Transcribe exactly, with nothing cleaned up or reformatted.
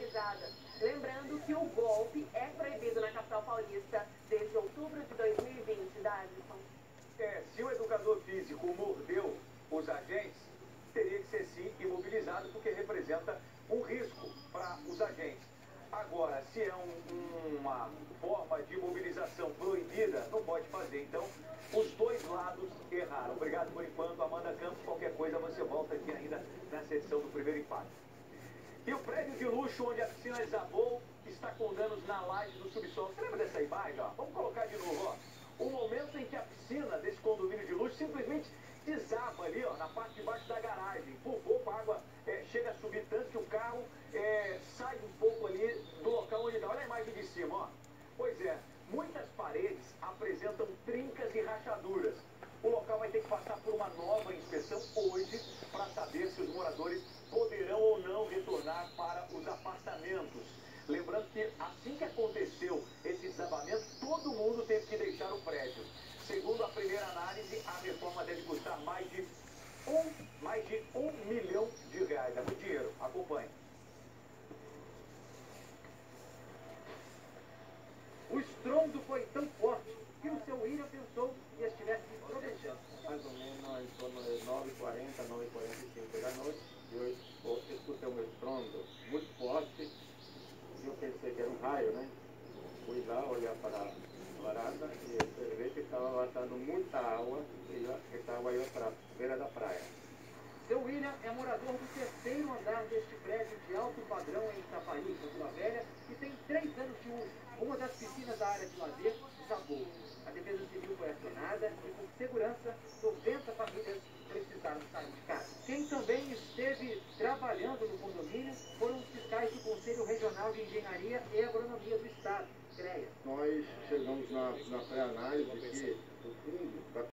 localizada. Lembrando que o golpe é proibido na capital paulista desde outubro de dois mil e vinte, Darlison. É, se o educador físico mordeu os agentes, teria que ser sim imobilizado, porque representa um risco para os agentes. Agora, se é um, uma forma de mobilização proibida, não pode fazer. Então, os dois lados erraram. Obrigado por enquanto, Amanda Campos. Qualquer coisa você volta aqui ainda na sessão do primeiro impacto. E o prédio de luxo onde a piscina desabou está com danos na laje do subsolo. Você lembra dessa imagem? Ó? Vamos colocar de novo. Ó. O momento em que a piscina desse condomínio de luxo simplesmente desaba ali, ó, na parte de baixo da garagem. Por pouco a água é, chega a subir tanto que o carro é, sai um pouco ali do local onde está. Olha a imagem de cima, ó. Pois é, muitas paredes apresentam trincas e rachaduras. O local vai ter que passar por uma nova inspeção hoje para saber se os moradores poderão ou não retornar para os apartamentos. Lembrando que assim que aconteceu esse desabamento, todo mundo teve que deixar o prédio. Segundo a primeira análise, a reforma deve custar mais de um, mais de um milhão de reais. É muito dinheiro. Acompanhe. O estrondo foi tão forte que o seu William pensou que estivesse improvisando. Mais ou menos em torno de nove e quarenta, nove e quarenta e cinco da noite, eu escutei um estrondo muito forte e eu pensei que era um raio, né? Fui lá olhar para a varanda e observei que estava vazando muita água e essa água ia para a beira da praia. Seu William é morador do terceiro andar deste prédio de alto padrão em Itapaí, na Vila Velha, e tem três anos de uso. Uma das piscinas da área de lazer desabou. A Defesa Civil foi acionada e, por segurança, noventa famílias precisaram sair de casa. Quem também esteve trabalhando no condomínio foram os fiscais do Conselho Regional de Engenharia e Agronomia do Estado, CREA. Nós chegamos na, na pré-análise que o fundo da